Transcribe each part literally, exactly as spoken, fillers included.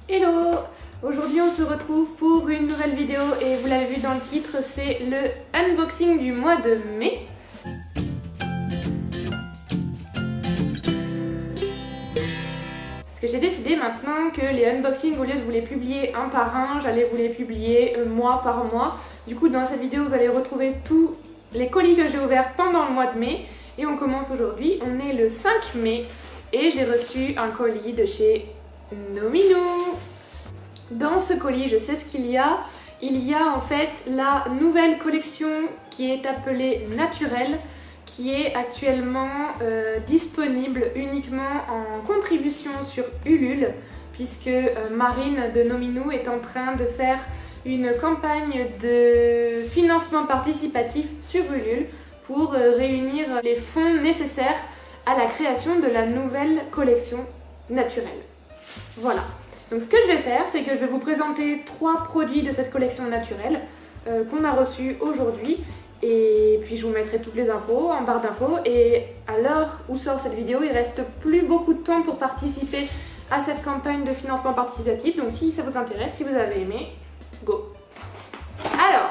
Hello! Aujourd'hui on se retrouve pour une nouvelle vidéo et vous l'avez vu dans le titre, c'est le unboxing du mois de mai. Parce que j'ai décidé maintenant que les unboxings, au lieu de vous les publier un par un, j'allais vous les publier mois par mois. Du coup dans cette vidéo vous allez retrouver tous les colis que j'ai ouverts pendant le mois de mai. Et on commence aujourd'hui, on est le cinq mai et j'ai reçu un colis de chez Nominou. Dans ce colis, je sais ce qu'il y a. Il y a en fait la nouvelle collection qui est appelée Naturel, qui est actuellement euh, disponible uniquement en contribution sur Ulule, puisque euh, Marine de Nominou est en train de faire une campagne de financement participatif sur Ulule pour euh, réunir les fonds nécessaires à la création de la nouvelle collection Naturel. Voilà. Donc ce que je vais faire, c'est que je vais vous présenter trois produits de cette collection naturelle euh, qu'on a reçus aujourd'hui. Et puis je vous mettrai toutes les infos en barre d'infos. Et à l'heure où sort cette vidéo, il reste plus beaucoup de temps pour participer à cette campagne de financement participatif. Donc si ça vous intéresse, si vous avez aimé, go! Alors,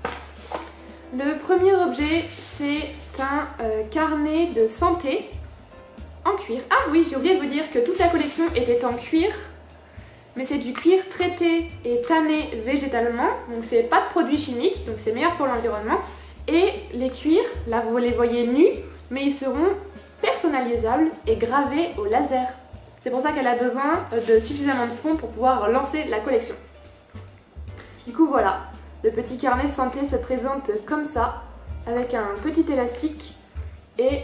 le premier objet, c'est un euh, carnet de santé en cuir. Ah oui, j'ai oublié de vous dire que toute la collection était en cuir. Mais c'est du cuir traité et tanné végétalement, donc c'est pas de produits chimiques, donc c'est meilleur pour l'environnement. Et les cuirs, là vous les voyez nus, mais ils seront personnalisables et gravés au laser. C'est pour ça qu'elle a besoin de suffisamment de fonds pour pouvoir lancer la collection. Du coup voilà, le petit carnet de santé se présente comme ça, avec un petit élastique et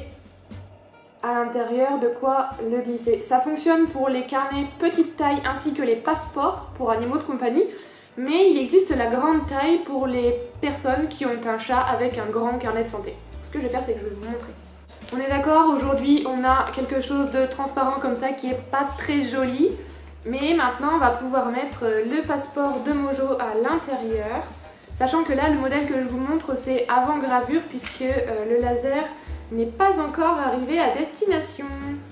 à l'intérieur de quoi le glisser. Ça fonctionne pour les carnets petite taille ainsi que les passeports pour animaux de compagnie, mais il existe la grande taille pour les personnes qui ont un chat avec un grand carnet de santé. Ce que je vais faire, c'est que je vais vous montrer. On est d'accord, aujourd'hui on a quelque chose de transparent comme ça qui est pas très joli, mais maintenant on va pouvoir mettre le passeport de Mojo à l'intérieur, sachant que là le modèle que je vous montre c'est avant gravure puisque euh, le laser n'est pas encore arrivé à destination.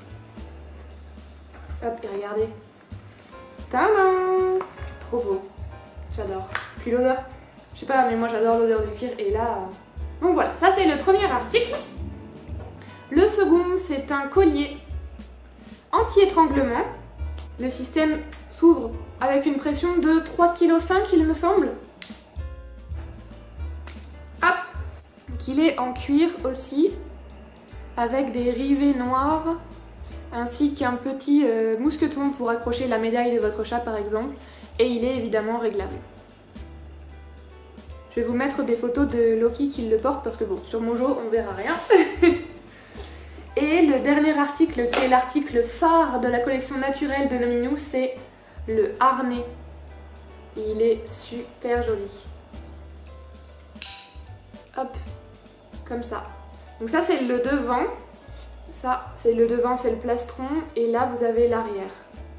Hop, et regardez. Tadam! Trop beau. J'adore. Puis l'odeur. Je sais pas, mais moi j'adore l'odeur du cuir. Et là... Donc voilà, ça c'est le premier article. Le second, c'est un collier anti-étranglement. Le système s'ouvre avec une pression de trois virgule cinq kilos, il me semble. Hop! Donc il est en cuir aussi, avec des rivets noirs, ainsi qu'un petit euh, mousqueton pour accrocher la médaille de votre chat par exemple, et il est évidemment réglable. Je vais vous mettre des photos de Loki qui le porte parce que bon, sur Mojo on verra rien. Et le dernier article, qui est l'article phare de la collection naturelle de Nominou, c'est le harnais. Il est super joli. Hop, comme ça. Donc ça c'est le devant, ça c'est le devant, c'est le plastron, et là vous avez l'arrière.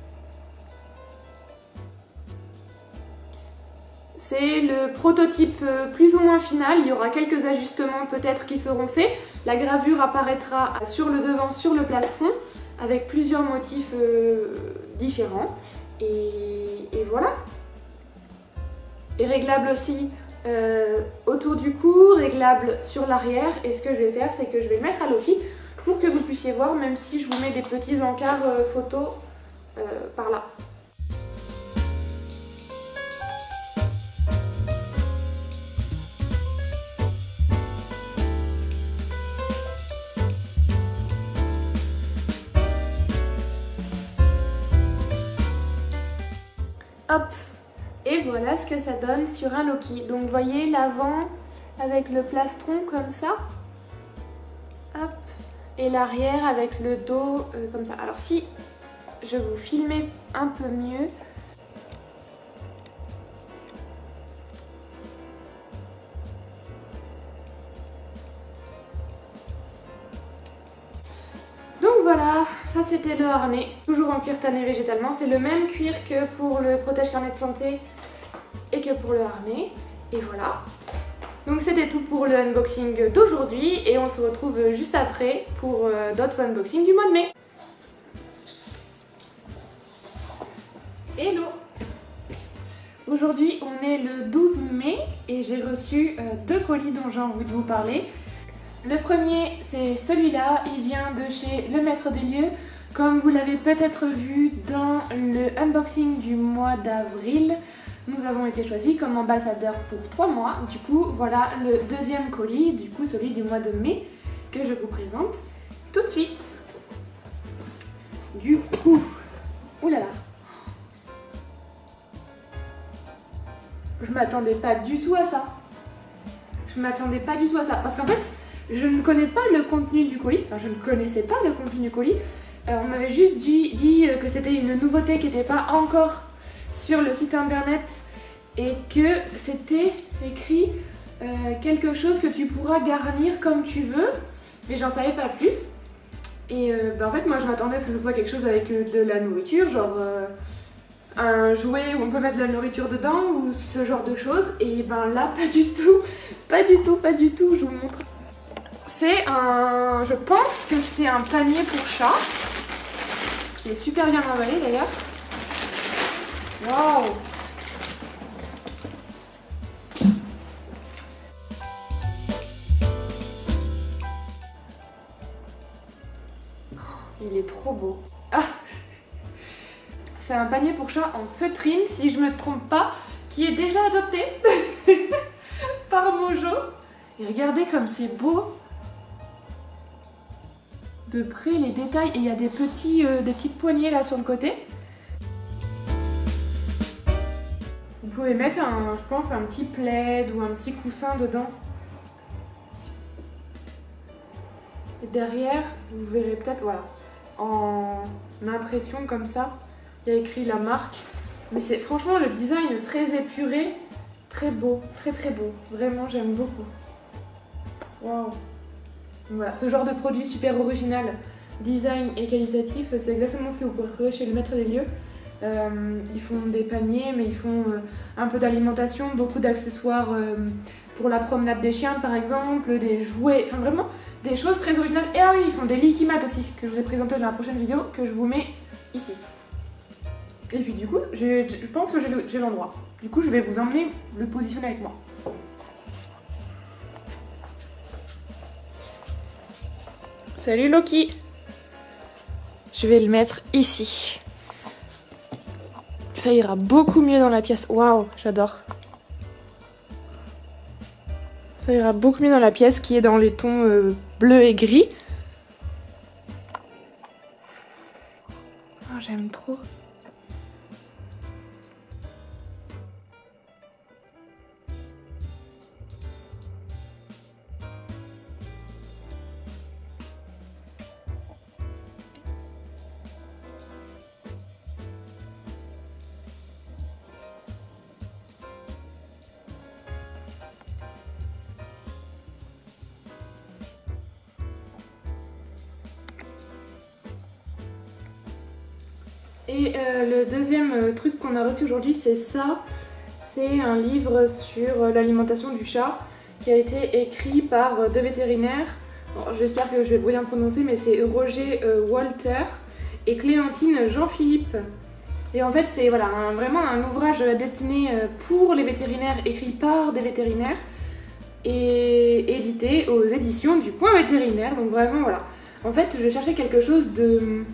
C'est le prototype plus ou moins final, il y aura quelques ajustements peut-être qui seront faits. La gravure apparaîtra sur le devant, sur le plastron, avec plusieurs motifs euh, différents. Et, et voilà. Et réglable aussi Euh, autour du cou, réglable sur l'arrière, et ce que je vais faire c'est que je vais le mettre à Loki pour que vous puissiez voir, même si je vous mets des petits encarts euh, photos euh, par là. Hop! Et voilà ce que ça donne sur un Loki. Donc vous voyez l'avant avec le plastron comme ça. Hop. Et l'arrière avec le dos euh, comme ça. Alors si je vous filmais un peu mieux. Donc voilà, ça c'était le harnais. Toujours en cuir tanné végétalement. C'est le même cuir que pour le protège carnet de santé et que pour le harnais. Et voilà. Donc c'était tout pour le unboxing d'aujourd'hui et on se retrouve juste après pour d'autres unboxings du mois de mai. Hello! Aujourd'hui on est le douze mai et j'ai reçu euh, deux colis dont j'ai envie de vous parler. Le premier c'est celui-là, il vient de chez Le Maître des Lieux. Comme vous l'avez peut-être vu dans le unboxing du mois d'avril, nous avons été choisis comme ambassadeurs pour trois mois. Du coup voilà le deuxième colis, du coup celui du mois de mai que je vous présente tout de suite. Du coup, oulala, je m'attendais pas du tout à ça. Je m'attendais pas du tout à ça parce qu'en fait, je ne connais pas le contenu du colis. Enfin, je ne connaissais pas le contenu du colis. Euh, on m'avait juste dit, dit que c'était une nouveauté qui n'était pas encore sur le site internet et que c'était écrit euh, quelque chose que tu pourras garnir comme tu veux, mais j'en savais pas plus. Et euh, bah en fait, moi je m'attendais à ce que ce soit quelque chose avec euh, de la nourriture, genre euh, un jouet où on peut mettre de la nourriture dedans ou ce genre de choses. Et ben là, pas du tout, pas du tout, pas du tout, je vous montre. C'est un, je pense que c'est un panier pour chat, qui est super bien emballé d'ailleurs. Waouh! Il est trop beau. Ah! C'est un panier pour chat en feutrine, si je me trompe pas, qui est déjà adopté par Mojo. Et regardez comme c'est beau. De près les détails, et il y a des, petits, euh, des petites poignées là sur le côté. Vous pouvez mettre, un, je pense, un petit plaid ou un petit coussin dedans. Et derrière, vous verrez peut-être, voilà, en impression comme ça, il y a écrit la marque. Mais c'est franchement le design très épuré, très beau, très très beau. Vraiment, j'aime beaucoup. Waouh! Voilà, ce genre de produit super original, design et qualitatif, c'est exactement ce que vous pouvez trouver chez Le Maître des Lieux. Euh, ils font des paniers, mais ils font euh, un peu d'alimentation, beaucoup d'accessoires euh, pour la promenade des chiens par exemple, des jouets, enfin vraiment des choses très originales. Et ah oui, ils font des Liquimat aussi, que je vous ai présenté dans la prochaine vidéo, que je vous mets ici. Et puis du coup, je pense que j'ai l'endroit. Du coup, je vais vous emmener le positionner avec moi. Salut Loki! Je vais le mettre ici. Ça ira beaucoup mieux dans la pièce. Waouh, j'adore. Ça ira beaucoup mieux dans la pièce qui est dans les tons euh, bleu et gris. Oh, j'aime trop. Et euh, le deuxième euh, truc qu'on a reçu aujourd'hui, c'est ça. C'est un livre sur euh, l'alimentation du chat qui a été écrit par euh, deux vétérinaires. J'espère que je vais bien prononcer, mais c'est Roger euh, Walter et Clémentine Jean-Philippe. Et en fait, c'est voilà, un, vraiment un ouvrage destiné euh, pour les vétérinaires, écrit par des vétérinaires et édité aux éditions du Point Vétérinaire. Donc vraiment, voilà. En fait, je cherchais quelque chose de...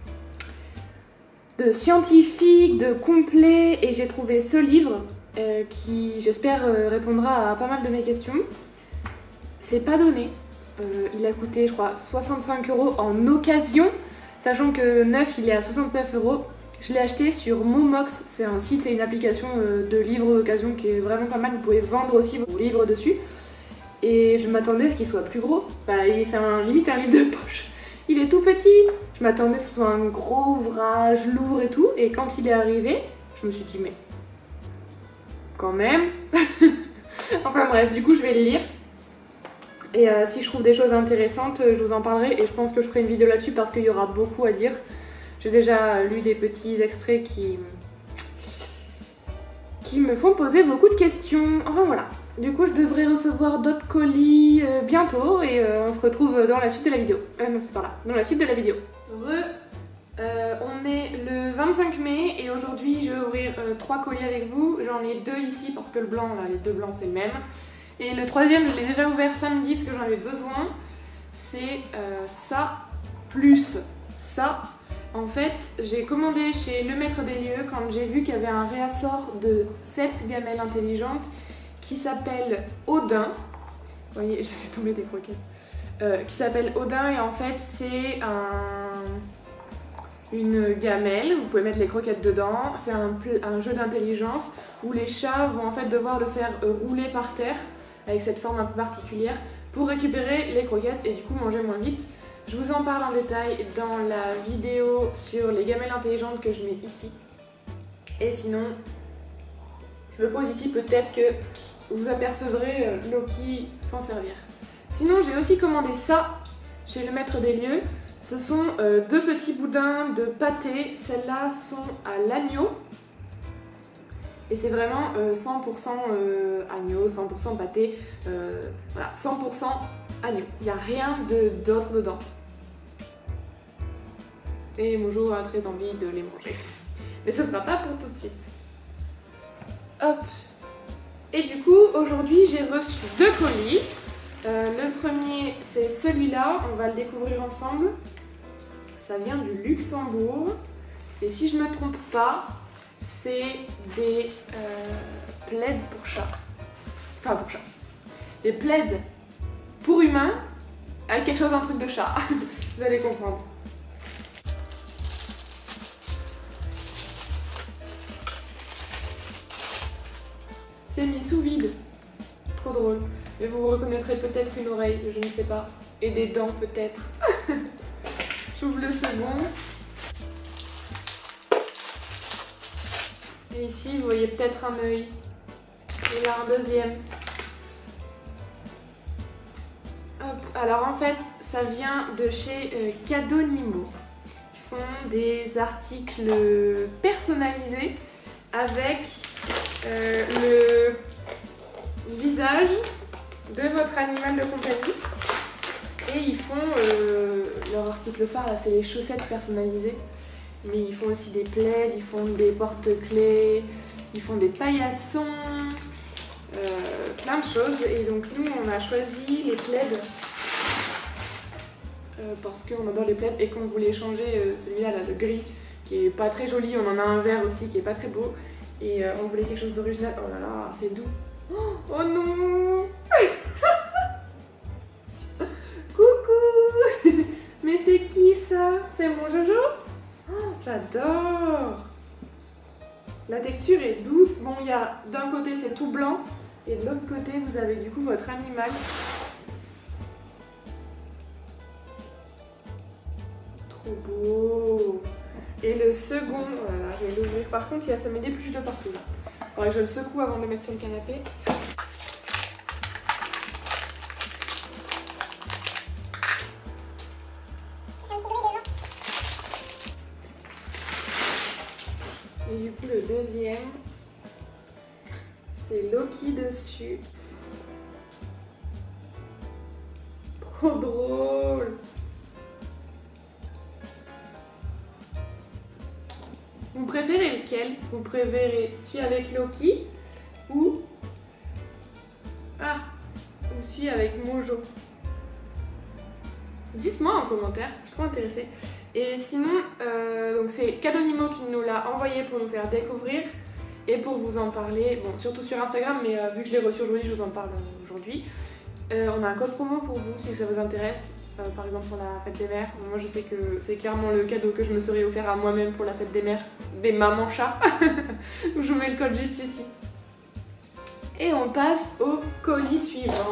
de scientifique, de complet, et j'ai trouvé ce livre euh, qui, j'espère, euh, répondra à pas mal de mes questions. C'est pas donné. Euh, il a coûté, je crois, soixante-cinq euros en occasion, sachant que neuf, il est à soixante-neuf euros. Je l'ai acheté sur Momox, c'est un site et une application euh, de livres d'occasion qui est vraiment pas mal. Vous pouvez vendre aussi vos livres dessus. Et je m'attendais à ce qu'il soit plus gros. Bah, c'est un, limite un livre de poche. Il est tout petit. Je m'attendais à ce que ce soit un gros ouvrage, lourd et tout. Et quand il est arrivé, je me suis dit, mais quand même. Enfin bref, du coup, je vais le lire. Et euh, si je trouve des choses intéressantes, je vous en parlerai. Et je pense que je ferai une vidéo là-dessus parce qu'il y aura beaucoup à dire. J'ai déjà lu des petits extraits qui... qui me font poser beaucoup de questions. Enfin voilà. Du coup, je devrais recevoir d'autres colis euh, bientôt et euh, on se retrouve dans la suite de la vidéo. Euh, non, c'est par là. Dans la suite de la vidéo. Re, euh, on est le vingt vingt-cinq mai et aujourd'hui je vais ouvrir euh, trois colis avec vous. J'en ai deux ici parce que le blanc, là, les deux blancs c'est le même. Et le troisième je l'ai déjà ouvert samedi parce que j'en avais besoin. C'est euh, ça plus ça. En fait j'ai commandé chez Le Maître des Lieux quand j'ai vu qu'il y avait un réassort de sept gamelles intelligentes qui s'appelle Odin. Vous voyez, j'ai fait tomber des croquettes. Euh, qui s'appelle Odin et en fait c'est un... une gamelle, vous pouvez mettre les croquettes dedans, c'est un, un jeu d'intelligence où les chats vont en fait devoir le faire rouler par terre avec cette forme un peu particulière pour récupérer les croquettes et du coup manger moins vite. Je vous en parle en détail dans la vidéo sur les gamelles intelligentes que je mets ici. Et sinon, je le pose ici, peut-être que vous apercevrez Loki s'en servir. Sinon j'ai aussi commandé ça chez Le Maître des Lieux. Ce sont euh, deux petits boudins de pâté, celles-là sont à l'agneau. Et c'est vraiment euh, cent pour cent euh, agneau, cent pour cent pâté, euh, voilà, cent pour cent agneau. Il n'y a rien d'autre de, dedans. Et Mojo a très envie de les manger. Mais ce sera pas pour tout de suite. Hop. Et du coup, aujourd'hui j'ai reçu deux colis. Euh, le premier c'est celui-là, on va le découvrir ensemble. Ça vient du Luxembourg. Et si je me trompe pas, c'est des euh, plaids pour chat. Enfin pour chat. Des plaids pour humains avec quelque chose, un truc de chat. Vous allez comprendre. C'est mis sous vide. Trop drôle. Mais vous vous reconnaîtrez peut-être une oreille, je ne sais pas. Et des dents peut-être. J'ouvre le second. Et ici, vous voyez peut-être un œil. Et là, un deuxième. Hop. Alors en fait, ça vient de chez euh, Cadonimo. Ils font des articles personnalisés avec euh, le visage de votre animal de compagnie. Et ils font euh, leur article phare, là c'est les chaussettes personnalisées. Mais ils font aussi des plaids, ils font des porte-clés, ils font des paillassons, euh, plein de choses. Et donc nous on a choisi les plaids euh, parce qu'on adore les plaids et qu'on voulait changer euh, celui-là, là, le gris, qui est pas très joli. On en a un vert aussi qui est pas très beau. Et euh, on voulait quelque chose d'original. Oh là là, c'est doux. Oh, oh non. Coucou. Mais c'est qui ça? C'est mon Jojo? Oh, j'adore. La texture est douce. Bon, il y a d'un côté c'est tout blanc et de l'autre côté vous avez du coup votre animal. Trop beau. Et le second, voilà, je vais l'ouvrir. Par contre, il y a, ça met des pluches de partout. Il faudrait que je le secoue avant de le mettre sur le canapé. Et du coup, le deuxième, c'est Loki dessus. Trop drôle. Vous préférez lequel? Vous préférez celui avec Loki ou ah ou celui avec Mojo? Dites-moi en commentaire, je suis trop intéressée. Et sinon, euh, donc c'est Cadonimo qui nous l'a envoyé pour nous faire découvrir et pour vous en parler, bon surtout sur Instagram, mais euh, vu que je l'ai reçu aujourd'hui, je vous en parle aujourd'hui. Euh, on a un code promo pour vous si ça vous intéresse. Euh, par exemple pour la fête des mères. Moi je sais que c'est clairement le cadeau que je me serais offert à moi-même pour la fête des mères, des mamans chats. Je vous mets le code juste ici. Et on passe au colis suivant.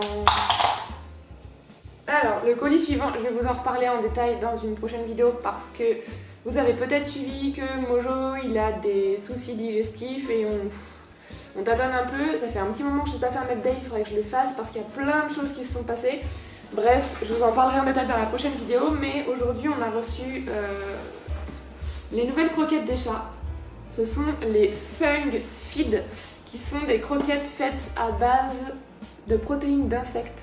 Alors le colis suivant, je vais vous en reparler en détail dans une prochaine vidéo parce que vous avez peut-être suivi que Mojo il a des soucis digestifs et on, on tâtonne un peu. Ça fait un petit moment que je n'ai pas fait un update, il faudrait que je le fasse parce qu'il y a plein de choses qui se sont passées. Bref, je vous en parlerai en détail dans la prochaine vidéo, mais aujourd'hui on a reçu euh, les nouvelles croquettes des chats. Ce sont les Fung Feed, qui sont des croquettes faites à base de protéines d'insectes.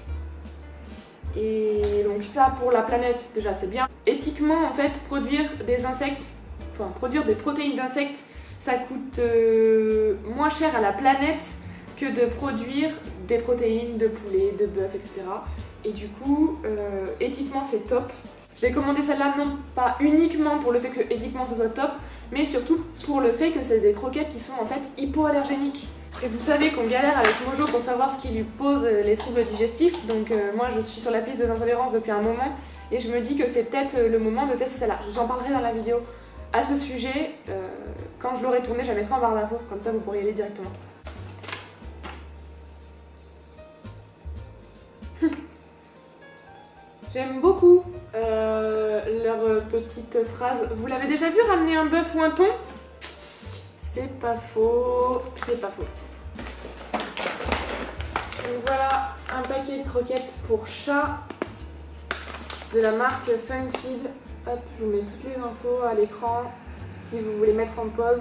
Et donc ça pour la planète déjà c'est bien. Éthiquement en fait produire des insectes enfin, produire des protéines d'insectes, ça coûte euh, moins cher à la planète que de produire des protéines de poulet, de bœuf, et cetera. Et du coup, euh, éthiquement c'est top. Je l'ai commandé celle-là non pas uniquement pour le fait que éthiquement ce soit top, mais surtout pour le fait que c'est des croquettes qui sont en fait hypoallergéniques. Et vous savez qu'on galère avec Mojo pour savoir ce qui lui pose les troubles digestifs, donc euh, moi je suis sur la piste des intolérances depuis un moment et je me dis que c'est peut-être le moment de tester celle-là. Je vous en parlerai dans la vidéo à ce sujet. Euh, quand je l'aurai tournée, je la mettrai en barre d'infos, comme ça vous pourriez y aller directement. J'aime beaucoup euh, leur petite phrase. Vous l'avez déjà vu ramener un bœuf ou un thon? C'est pas faux, c'est pas faux. Donc voilà un paquet de croquettes pour chat de la marque Funkfeed. Hop, je vous mets toutes les infos à l'écran si vous voulez mettre en pause.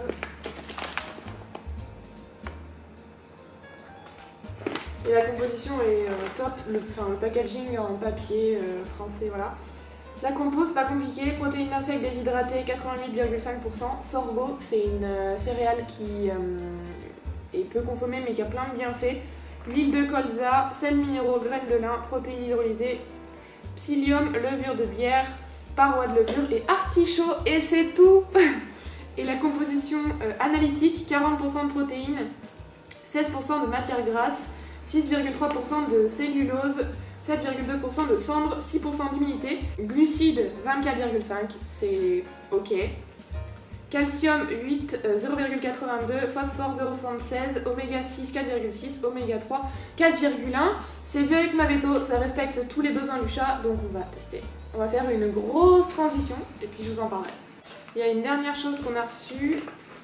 Et la composition est euh, top, le, enfin, le packaging en papier euh, français, voilà. La compo, c'est pas compliqué, protéines d'insectes déshydratées quatre-vingt-huit virgule cinq pour cent, sorgho, c'est une euh, céréale qui euh, est peu consommée mais qui a plein de bienfaits, l'huile de colza, sel minéraux, graines de lin, protéines hydrolysées, psyllium, levure de bière, parois de levure et artichaut, et c'est tout. Et la composition euh, analytique, quarante pour cent de protéines, seize pour cent de matière grasse, six virgule trois pour cent de cellulose, sept virgule deux pour cent de cendre, six pour cent d'humidité, glucides vingt-quatre virgule cinq, c'est ok, calcium huit, zéro virgule quatre-vingt-deux, phosphore zéro virgule soixante-seize, oméga six quatre virgule six, oméga trois quatre virgule un, c'est vu avec ma veto, ça respecte tous les besoins du chat, donc on va tester. On va faire une grosse transition et puis je vous en parlerai. Il y a une dernière chose qu'on a reçue,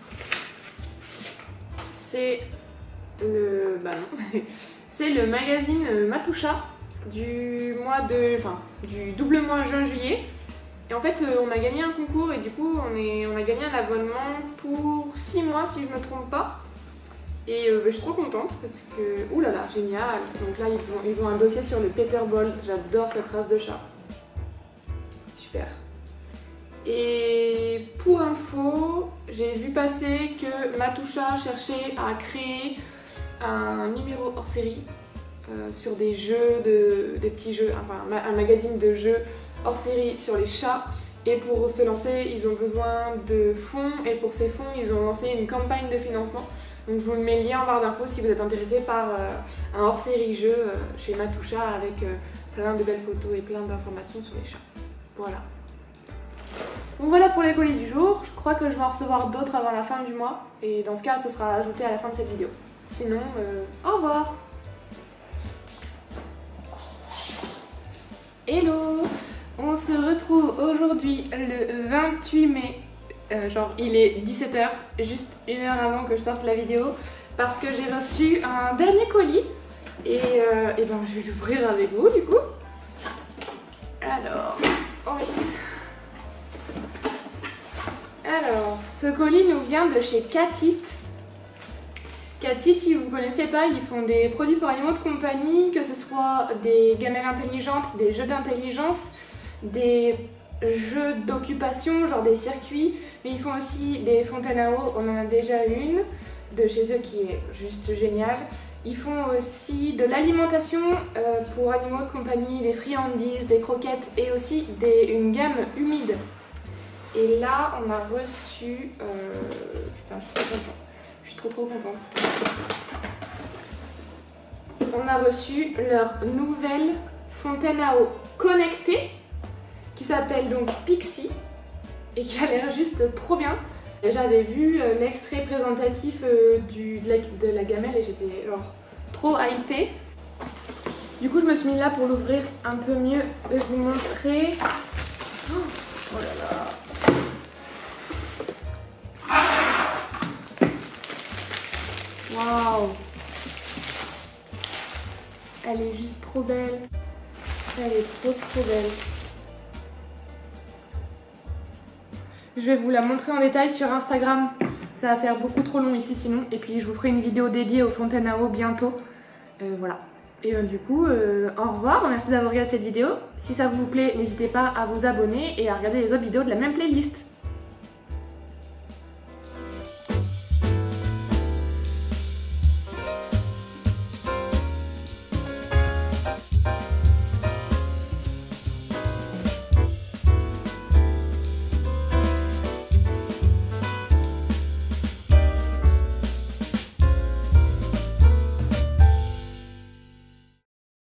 c'est le... bah non, c'est le magazine Matoucha du mois de... enfin, du double mois juin-juillet. Et en fait, on a gagné un concours et du coup, on, est, on a gagné un abonnement pour six mois si je me trompe pas. Et euh, bah, je suis trop contente parce que... ouh là là, génial. Donc là, ils ont, ils ont un dossier sur le Peterball. J'adore cette race de chat. Super. Et pour info, j'ai vu passer que Matoucha cherchait à créer un numéro hors série euh, sur des jeux, de, des petits jeux, enfin un magazine de jeux hors série sur les chats. Et pour se lancer, ils ont besoin de fonds et pour ces fonds, ils ont lancé une campagne de financement. Donc je vous mets le lien en barre d'infos si vous êtes intéressé par euh, un hors série jeu euh, chez Matoucha avec euh, plein de belles photos et plein d'informations sur les chats. Voilà. Donc voilà pour les colis du jour. Je crois que je vais en recevoir d'autres avant la fin du mois. Et dans ce cas, ce sera ajouté à la fin de cette vidéo. Sinon, euh, au revoir. Hello. On se retrouve aujourd'hui le vingt-huit mai. Euh, genre il est dix-sept heures, juste une heure avant que je sorte la vidéo. Parce que j'ai reçu un dernier colis. Et, euh, et ben je vais l'ouvrir avec vous du coup. Alors... oh, Alors, ce colis nous vient de chez Catit. Catit, si vous ne connaissez pas, ils font des produits pour animaux de compagnie, que ce soit des gamelles intelligentes, des jeux d'intelligence, des jeux d'occupation, genre des circuits, mais ils font aussi des fontaines à eau, on en a déjà une de chez eux qui est juste géniale. Ils font aussi de l'alimentation euh, pour animaux de compagnie, des friandises, des croquettes et aussi des, une gamme humide. Et là, on a reçu... Euh... Putain, je suis trop contente. Je suis trop trop contente. On a reçu leur nouvelle fontaine à eau connectée qui s'appelle donc Pixie et qui a l'air juste trop bien. J'avais vu euh, l'extrait présentatif euh, du, de, la, de la gamelle et j'étais genre trop hypée. Du coup, je me suis mis là pour l'ouvrir un peu mieux et vous montrer. Oh, oh là là. Waouh! Elle est juste trop belle. Elle est trop trop belle. Je vais vous la montrer en détail sur Instagram. Ça va faire beaucoup trop long ici sinon. Et puis je vous ferai une vidéo dédiée aux fontaines à eau bientôt. Euh, voilà. Et euh, du coup, euh, au revoir. Merci d'avoir regardé cette vidéo. Si ça vous plaît, n'hésitez pas à vous abonner et à regarder les autres vidéos de la même playlist.